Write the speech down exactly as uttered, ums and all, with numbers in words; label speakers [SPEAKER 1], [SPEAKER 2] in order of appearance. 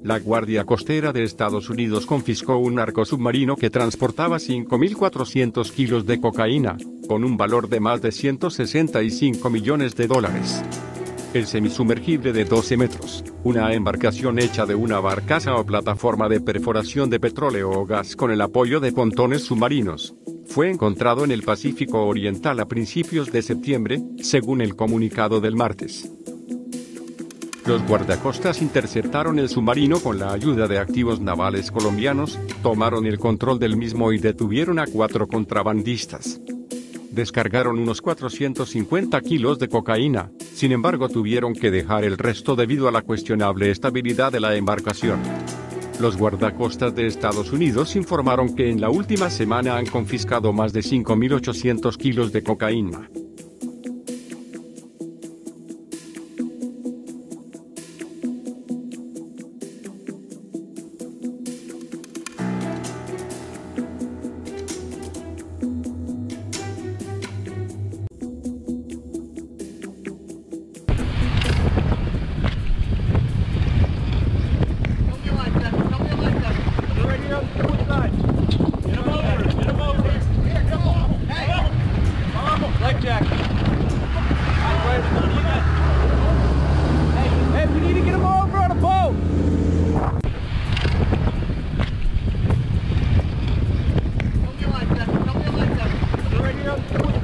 [SPEAKER 1] La Guardia Costera de Estados Unidos confiscó un narco submarino que transportaba cinco mil cuatrocientos kilos de cocaína, con un valor de más de ciento sesenta y cinco millones de dólares. El semisumergible de doce metros, una embarcación hecha de una barcaza o plataforma de perforación de petróleo o gas con el apoyo de pontones submarinos, fue encontrado en el Pacífico Oriental a principios de septiembre, según el comunicado del martes. Los guardacostas interceptaron el submarino con la ayuda de activos navales colombianos, tomaron el control del mismo y detuvieron a cuatro contrabandistas. Descargaron unos cuatrocientos cincuenta kilos de cocaína, sin embargo tuvieron que dejar el resto debido a la cuestionable estabilidad de la embarcación. Los guardacostas de Estados Unidos informaron que en la última semana han confiscado más de cinco mil ochocientos kilos de cocaína.
[SPEAKER 2] Life jacket. Hey, we need to get him over on a boat. Tell me your life jacket. Tell me your life jacket. Right here.